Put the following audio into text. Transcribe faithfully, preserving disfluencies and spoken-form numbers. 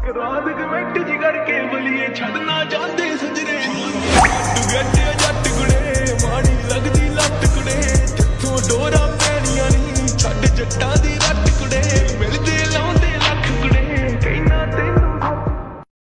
ਰਾਤ ਕਮੈਂਟ ਜੀ ਕਰਕੇ ਬਲੀਏ ਛੱਡਣਾ ਚਾਹਦੇ ਸਜਣੇ